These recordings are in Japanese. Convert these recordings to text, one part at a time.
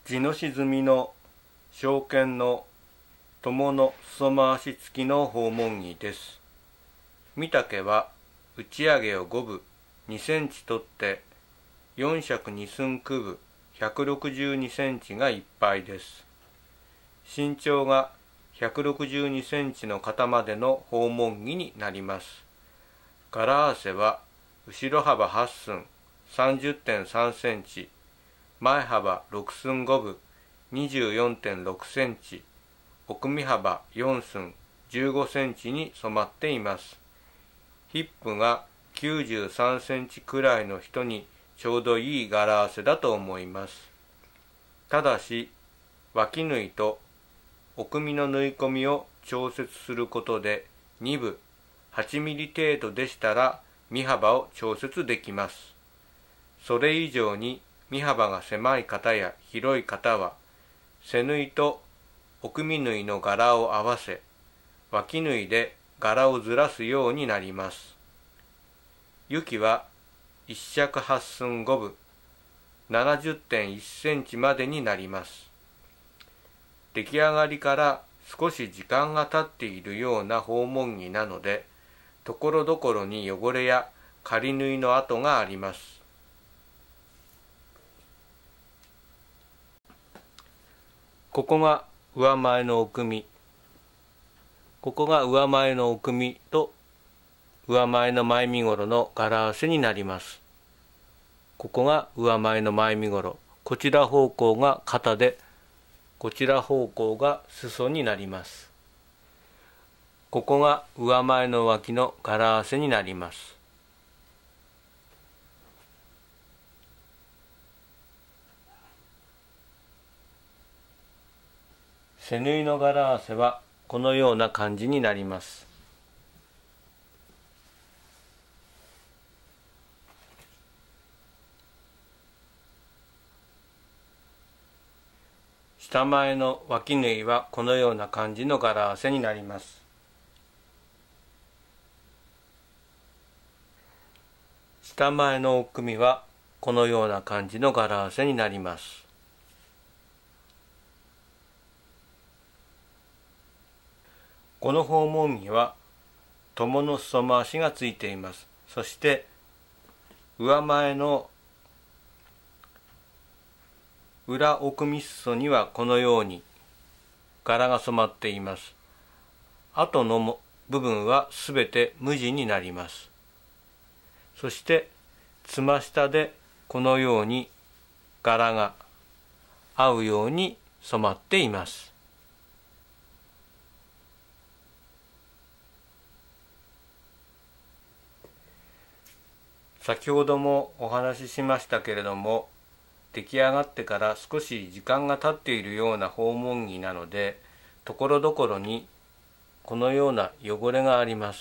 地の沈みの正見の友の裾回し付きの訪問着です。御嶽は打ち上げを5分2センチ取って4尺2寸9分162センチがいっぱいです。身長が162センチの肩までの訪問着になります。柄合わせは後ろ幅8寸 30.3 センチ、前幅6寸5分 24.6 センチ、奥身幅4寸15センチに染まっています。ヒップが93センチくらいの人にちょうどいい柄合わせだと思います。ただし、脇縫いと奥身の縫い込みを調節することで2分8ミリ程度でしたら身幅を調節できます。それ以上に身幅が狭い方や広い方は背縫いと奥身縫いの柄を合わせ脇縫いで柄をずらすようになります。行きは1尺8寸5分 70.1 センチまでになります。出来上がりから少し時間が経っているような訪問着なので、ところどころに汚れや仮縫いの跡があります。ここが上前の奥身、ここが上前の奥身と上前の前身頃の柄合わせになります。ここが上前の前身頃、こちら方向が肩で、こちら方向が裾になります。ここが上前の脇の柄合わせになります。背縫いの柄合わせはこのような感じになります。下前の脇縫いはこのような感じの柄合わせになります。下前の奥身はこのような感じの柄合わせになります。この訪問着は友の裾回しがついています。そして上前の裏奥身裾にはこのように柄が染まっています。後の部分はすべて無地になります。そしてつま下でこのように柄が合うように染まっています。先ほどもお話ししましたけれども、出来上がってから少し時間が経っているような訪問着なので、ところどころにこのような汚れがあります。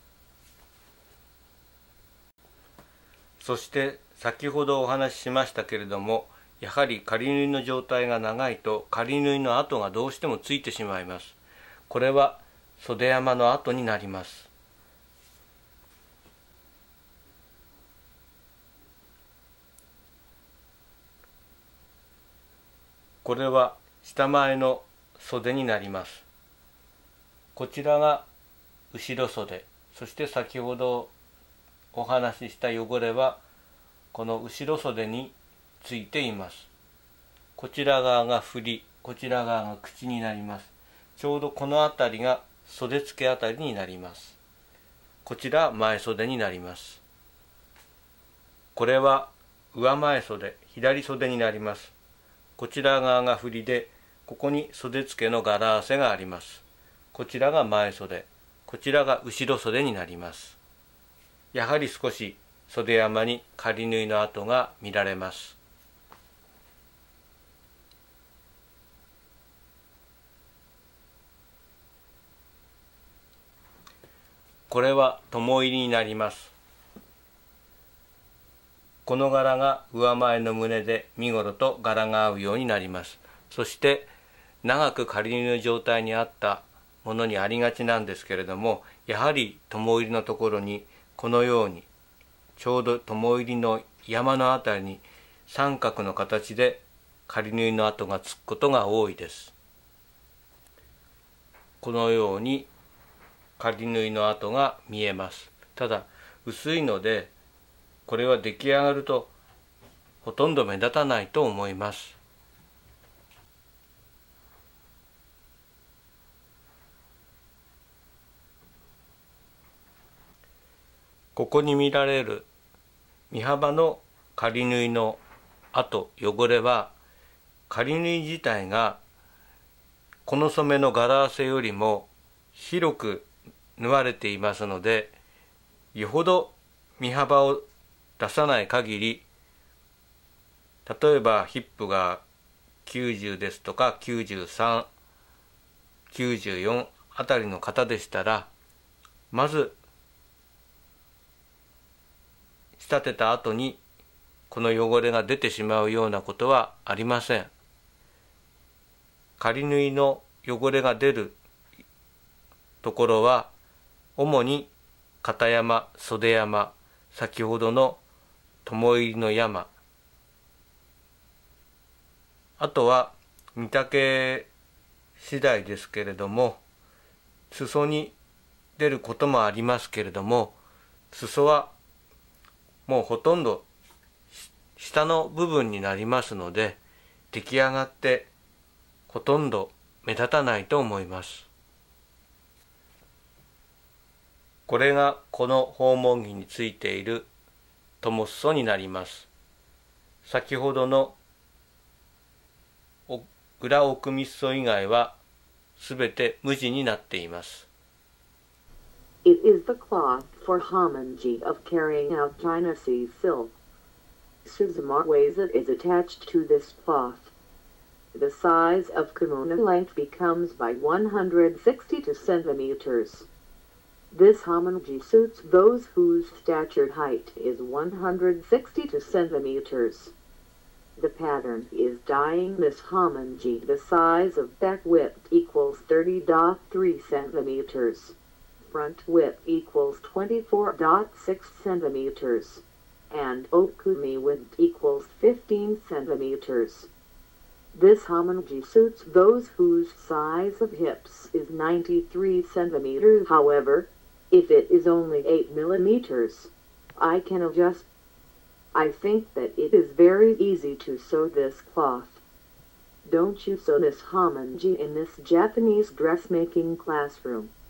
そして先ほどお話ししましたけれども、やはり仮縫いの状態が長いと仮縫いの跡がどうしてもついてしまいます。これは袖山の跡になります。これは下前の袖になります。こちらが後ろ袖、そして先ほどお話しした汚れはこの後ろ袖についています。こちら側が振り、こちら側が口になります。ちょうどこの辺りが袖付けあたりになります。こちら前袖になります。これは上前袖、左袖になります。こちら側が振りで、ここに袖付けの柄合わせがあります。こちらが前袖、こちらが後ろ袖になります。やはり少し袖山に仮縫いの跡が見られます。これは友入りになります。この柄が上前の胸で身頃と柄が合うようになります。そして長く仮縫いの状態にあったものにありがちなんですけれども、やはり友入りのところにこのようにちょうど友入りの山のあたりに三角の形で仮縫いの跡がつくことが多いです。このように仮縫いの跡が見えます。ただ薄いのでこれは出来上がるとほとんど目立たないと思います。ここに見られる身幅の仮縫いの跡、汚れは仮縫い自体がこの染めの柄合わせよりも広く縫われていますので、よほど身幅を出さない限り、例えばヒップが90ですとか93、94あたりの方でしたら、まず仕立てた後にこの汚れが出てしまうようなことはありません。仮縫いの汚れが出るところは主に片山、袖山、先ほどの友入りの山、あとは見丈次第ですけれども、裾に出ることもありますけれども、裾はもうほとんど下の部分になりますので、出来上がってほとんど目立たないと思います。これがこの訪問着についている友裾になります。先ほどの裏奥密裾以外はすべて無地になっています。 It is the cloth for homonji of carrying out China Sea silk. Suzuma waist is attached to this cloth. The size of kimono length becomes by 162 centimeters. This homonji suits those whose stature height is 162 centimeters. The pattern is dyeing this homonji. The size of back width equals 30.3 centimeters. Front width equals 24.6 centimeters. And okumi width equals 15 centimeters. This homonji suits those whose size of hips is 93 centimeters. However, if it is only 8 millimeters, I can adjust. I think that it is very easy to sew this cloth. Don't you sew this homonji in this Japanese dressmaking classroom.